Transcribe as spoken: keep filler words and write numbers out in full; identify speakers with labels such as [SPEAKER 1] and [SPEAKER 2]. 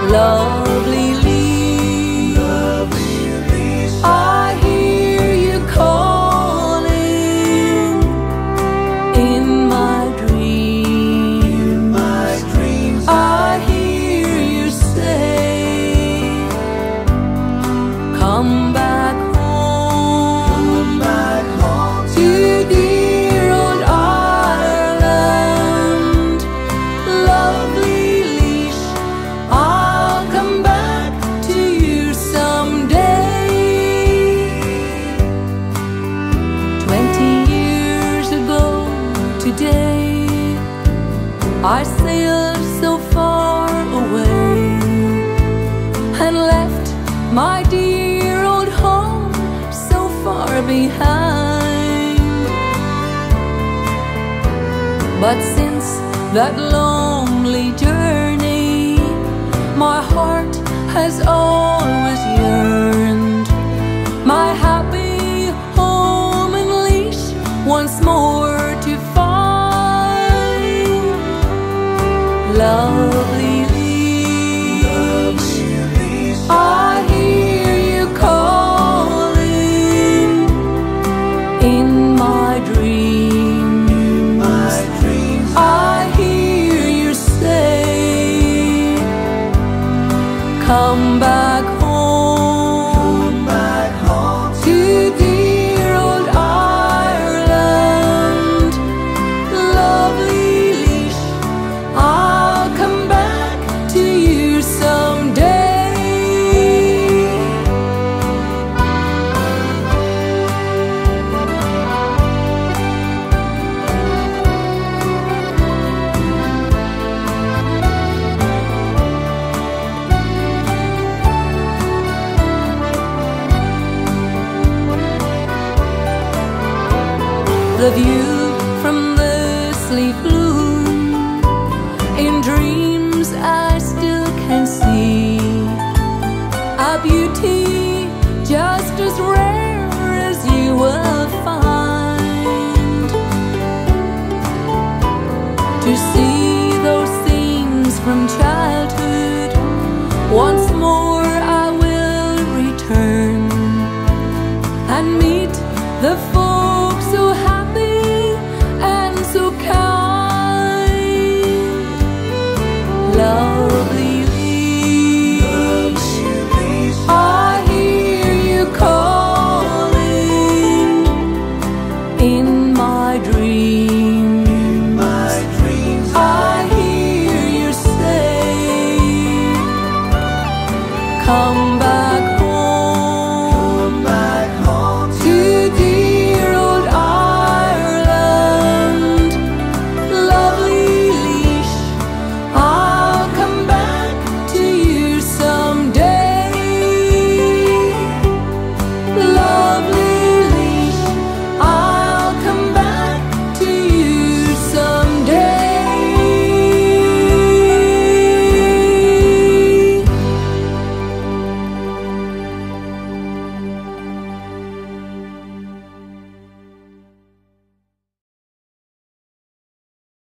[SPEAKER 1] Lovely leash,
[SPEAKER 2] lovely leash,
[SPEAKER 1] I hear you calling in my dreams.
[SPEAKER 2] in my dreams
[SPEAKER 1] I hear you say, come back home,
[SPEAKER 2] come back home
[SPEAKER 1] to dear old Ireland. Lovely leash, I'll come back to you someday. Twenty years ago today, I sailed so far away and left my dear old home so far behind. But since that lonely journey, my heart has always yearned my happy home and leash once more to find. Lovely leash,
[SPEAKER 2] lovely leash,
[SPEAKER 1] I hear you calling in my dreams.
[SPEAKER 2] in my dreams
[SPEAKER 1] I hear you say, come back home,
[SPEAKER 2] come back home
[SPEAKER 1] to dear old Ireland. Lovely leash, I'll come back to you someday. The view from the sleep loom, in dreams I still can see a beauty just as rare as you will find. To see those scenes from childhood once more I will return and meet the full